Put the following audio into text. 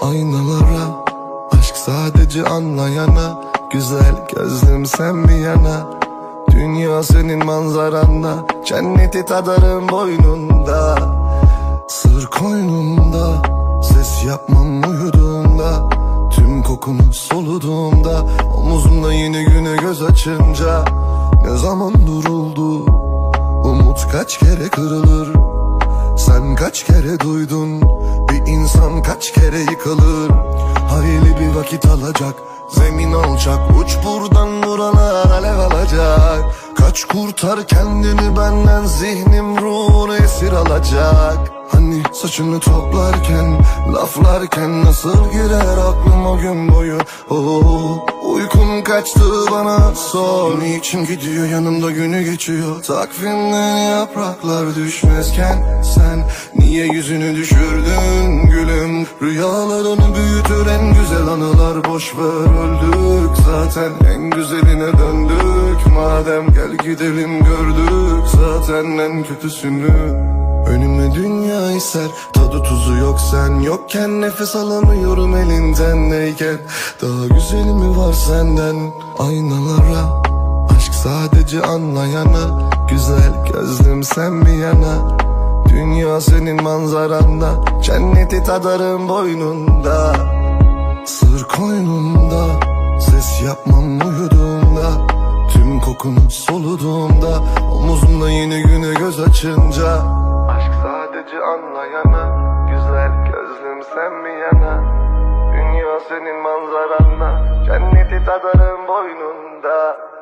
aynalara, aşk sadece anlayana, güzel gözlüm sen bir yana. Dünya senin manzaranda, cenneti tadarım boynunda. Sır koynumda, ses yapmam uyuduğumda, tüm kokunu soluduğumda, omuzumda yeni güne göz açınca. Ne zaman duruldu, umut kaç kere kırılır, sen kaç kere duydun, bir insan kaç kere yıkılır. Hayli bir vakit alacak, zemin alacak, uç buradan buralar alev alacak. Kaç kurtar kendini benden, zihnim ruhunu esir alacak. Hani saçını toplarken, laflarken nasıl girer aklım o gün boyu. Uykum kaçtı bana sor, niçin gidiyor yanımda günü geçiyor. Takvimden yapraklar düşmezken sen niye yüzünü düşürdün gülüm. Rüyalarını büyütür en güzel anılar, boş ver öldük zaten, en güzeline döndük. Madem gel gidelim, gördük zaten en kötüsünü. Önüme dünya iser, tadı tuzu yok sen yokken, nefes alamıyorum elinden neyken. Daha güzeli mi var senden? Aynalara, aşk sadece anlayana, güzel gözlüm sen bir yana. Dünya senin manzaranda, cenneti tadarım boynunda. Sır koynumda, ses yapmam uyuduğumda, tüm kokunu soluduğumda, omuzumda yeni güne göz açınca. Aşk sadece anlayana, güzel gözlüm sen bir yana. Dünya senin manzaranda, cenneti tadarım boynunda.